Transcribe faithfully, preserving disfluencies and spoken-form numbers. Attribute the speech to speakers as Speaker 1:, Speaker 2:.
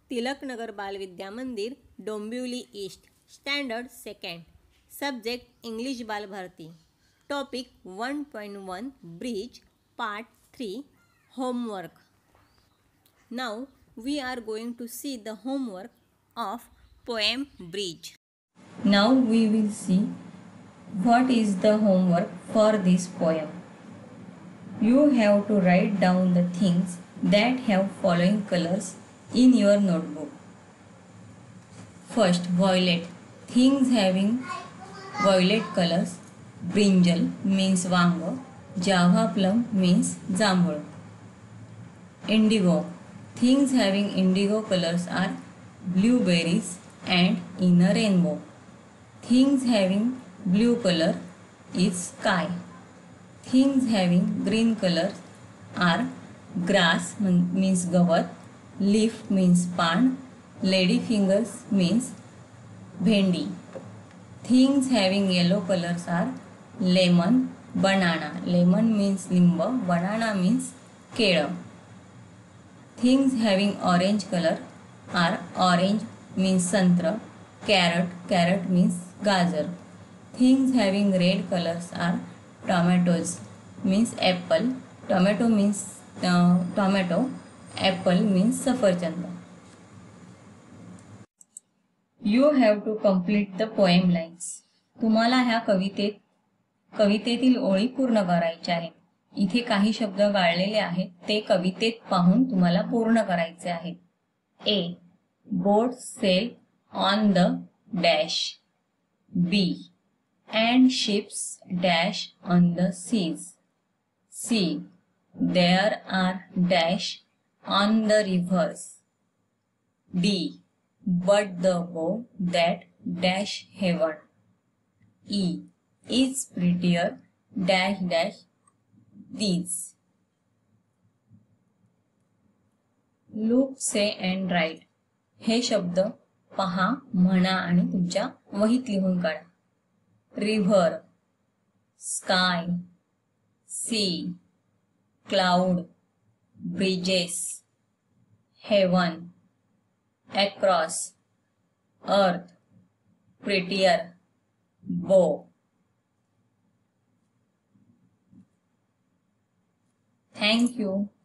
Speaker 1: Tilaknagar Bal Vidya Mandir, Dombivli east, standard second. Subject English Bal Bharati. Topic one point one bridge, part three, homework. Now we are going to see the homework of poem Bridge.
Speaker 2: Now we will see what is the homework for this poem. You have to write down the things that have following colors in your notebook. First, violet. Things having violet colors. Brinjal means vanga. Java plum means jambul. Indigo. Things having indigo colors are blueberries and in a rainbow. Things having blue color is sky. Things having green colors are grass means gavat, leaf means pan, lady fingers means bhendi. Things having yellow colors are lemon, banana. Lemon means limba, banana means keda. Things having orange color are orange means santra, carrot, carrot means gajar. Things having red colors are tomatoes means apple, tomato means uh, tomato, apple means safarjand. You have to complete the poem lines. तुम्हाला ह्या कवितेत कवितेतील ओळी पूर्ण करायच्या आहेत. इथे काही शब्द गाळलेले आहेत, ते कवितेत पाहून तुम्हाला पूर्ण करायचे आहेत. A. Boat sail on the dash. B. And ships dash on the seas. C. There are dash on the rivers. D. But the bow that dash heaven. E. Is prettier dash dash these. Look, say and write. हे शब्द पहा, म्हणा आणि तुमच्या वहीत लिहून काढा. River, sky, sea, cloud, bridges, heaven, across, earth, prettier, bow. Thank you.